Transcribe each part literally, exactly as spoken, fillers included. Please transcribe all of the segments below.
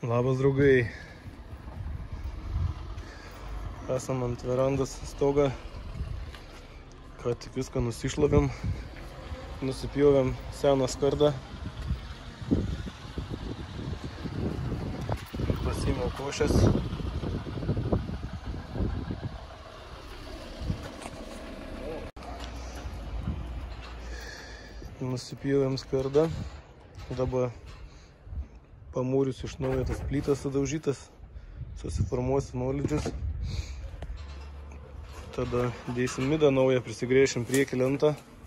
Labas, draugai. Esam ant verandos stogą, kad tik viską nusišlavėm, nusipjovėm seną skardą. Pasiėmiau košės. Nusipjovėm skardą. Dabar pamūrius iš naujo tas plytas sudaužytas, susiformuos nuolydžius. Tada dėsim midą naują, prisigrėšim priekį lentą.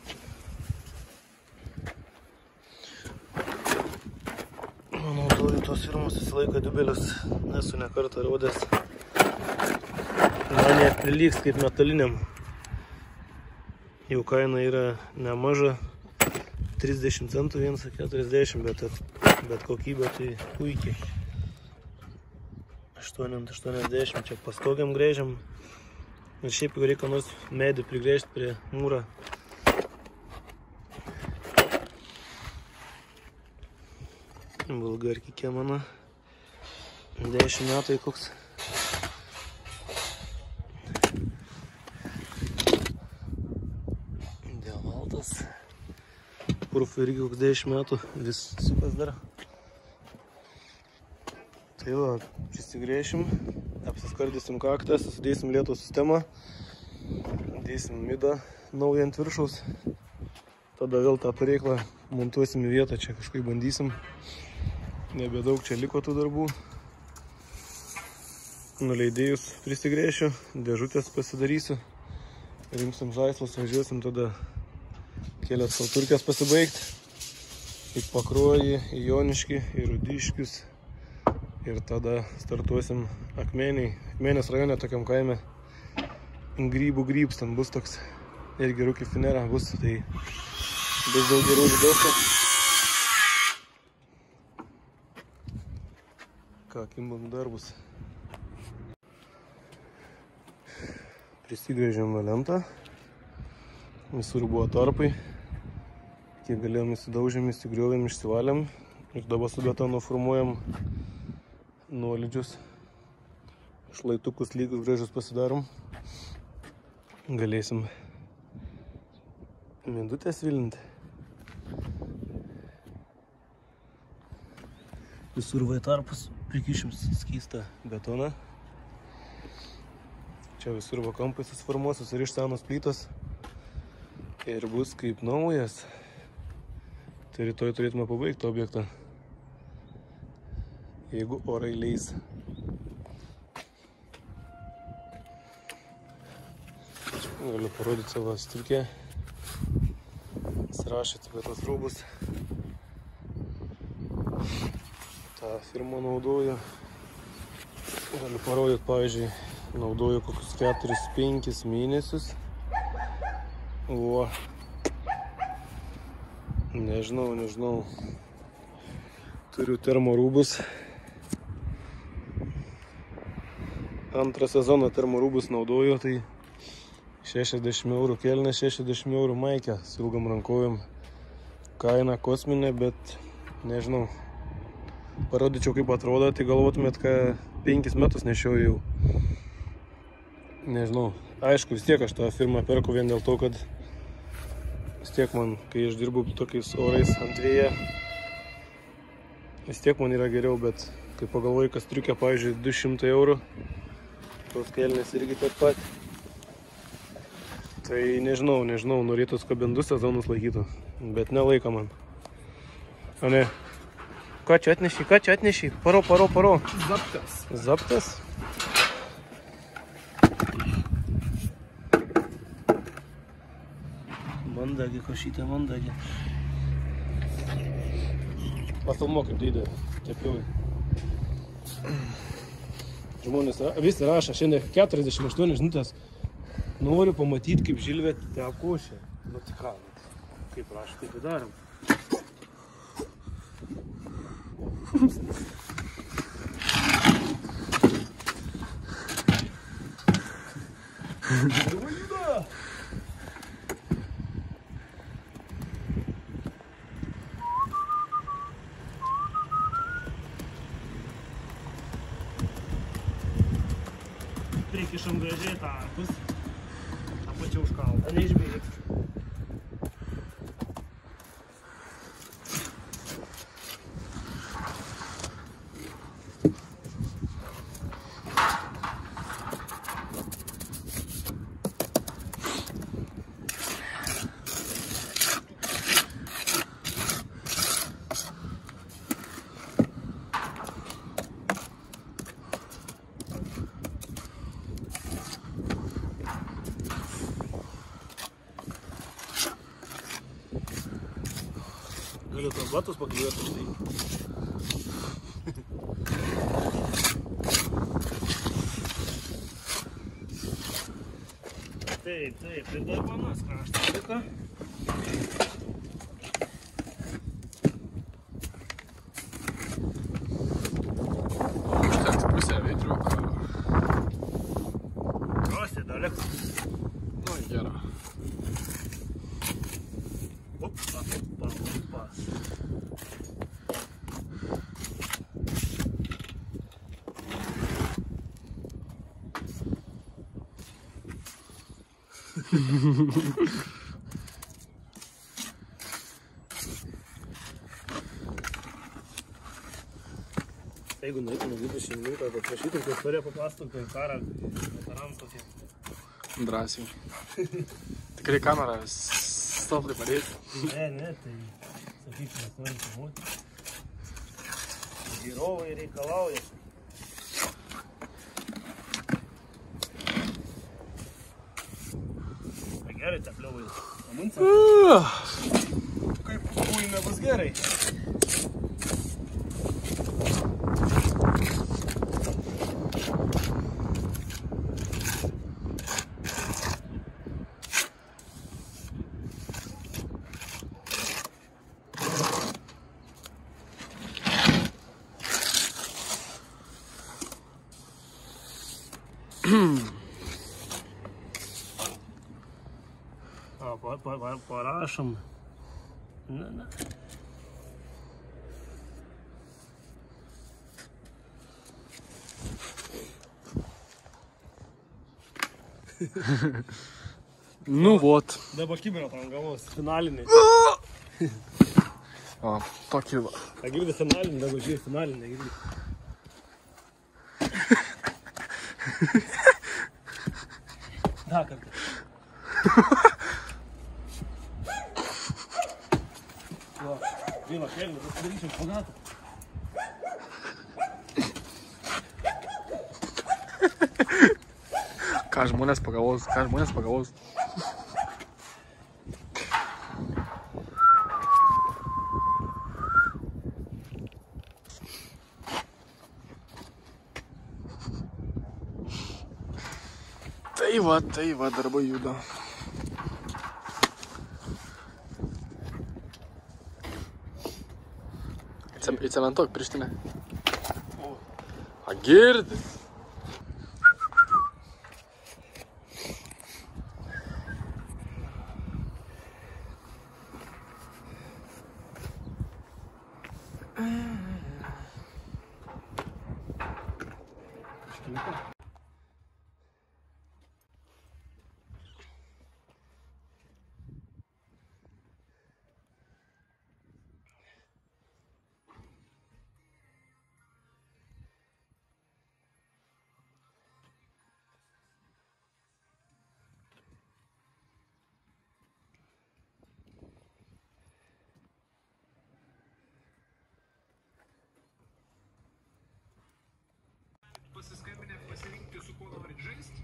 Naudoju tos firmos visą laiką Diubelis, nesu ne kartą rodęs. Man net prilygs kaip metaliniam. Jau kaina yra nemaža, trisdešimt centų, vienas keturiasdešimt, bet bet kokybė tai puikiai. aštuoni aštuoniasdešimt, čia pastogiam grėžiam. Ir šiaip, jeigu reikia nors medį prigrėžti prie mūrą. Bulgarkikė mano. dešimt metai koks. Diamaltas. Purfų irgi koks dešimt metų. Vis sukas dar. Tai va, prisigrėšim, apsiskardysim kaktą, susidėsim lėto sistemą, dėsim midą naują ant viršaus, tada vėl tą pareiklą montuosim į vietą, čia kažkaip bandysim, nebedaug čia liko tų darbų. Nuleidėjus prisigrėšiu, dėžutės pasidarysiu, rimsim žaislus, važiuosim tada kelias salturkės pasibaigti, į Pakruojį, į Joniškį, į Rudiškius. Ir tada startuosim Akmeniai. Akmenės rajone tokiam kaime grybų grybs, ten bus toks irgi rūki finera bus, tai bus daug gerų vidosų. Ką, kimbam darbus. Prisigrėžėm lentą. Visur buvo tarpai. Kiek galėjom įsidaužėm, įsigriovėm, išsivalėm. Ir dabar su betonu formuojam nuolydžius, šlaitukus lygus gražius pasidarom. Galėsim mindutės vilinti. Visur vai tarpus prikišim skystą betoną. Čia visur va kampai susiformuos, susiriš senos plytos ir bus kaip naujas. Tai rytoj turėtume pabaigti objektą, jeigu orai leis. Galiu parodyti savo striukę. Įsirašyti apie tos rūbus. tą firmą naudoju. Galiu parodyti, pavyzdžiui, naudoju kokius keturis penkis mėnesius. O, nežinau, nežinau. Turiu termorūbus. Antrą sezoną termorūbus naudoju, tai šešiasdešimt eurų kelnė, šešiasdešimt eurų maikė su ilgam rankovėm. Kaina kosminė, bet nežinau. Parodyčiau, kaip atrodo, tai galvotumėt, kad penkis metus nešioju jau. Nežinau. Aišku, vis tiek aš tą firmą perku vien dėl to, kad vis tiek man, kai aš dirbu tokiais orais ant vėją, vis tiek man yra geriau, bet kai pagalvoju, kad striukė, pavyzdžiui, du šimtai eurų, tos kelnės irgi tiek pat. Tai nežinau, nežinau, norėtus, kad bent du sezonus laikytų, bet nelaiko man. O ne? Ką čia atneši, ką čia atneši? Paro, paro, paro. Zaptas. Zaptas? Mandagi, košytė, mandagi. Pafilmuok, kaip dėdė, tepiuoju. Žmonės visi rašo, šiandien keturiasdešimt aštuonios žinutės. Noriu pamatyti, kaip Žilvė tekošė. Nu tai ką, kaip rašo, taip ir darom. prikišam gražiai tarpus. Apačia užkalta, neišbėgti. Galiu tos batus pakliuoti už tai. Taip, taip, tai dar panas kraštas liko. Užteks pusę veitriuką. Krosė, dar liks. Nu, gera. Opa, opa, opa. Jeigu nueitumė būtų šeimininką, kad prašytum, kad istoriją papasakoti karą veteranams tokie. Drąsiai. Tikrai kamerą stoptai padėti. Ne, ne, tai sakyk, mes norim filmuoti. Žiūrovai reikalauja. Tai gerai, tepliovai. Amuncija. Kaip kūjime bus gerai. A, pa, pa, pa, parašom. Na, na. Nu, vot. Dabar kibino tam galvos. Finalinį. O, tokį va. A girdi finalinį, dabar žiūrė finalinį, girdi. Da, kartą. Va, vieną kėlį, tas padaryčiau špagatą. Ką žmonės pagalvos, ką žmonės pagalvos. Tai va, tai va, darbai juda. Įcementuok pirštinę. A, girdi. Pasiskambinę pasirinkti, su kuo norit žaisti.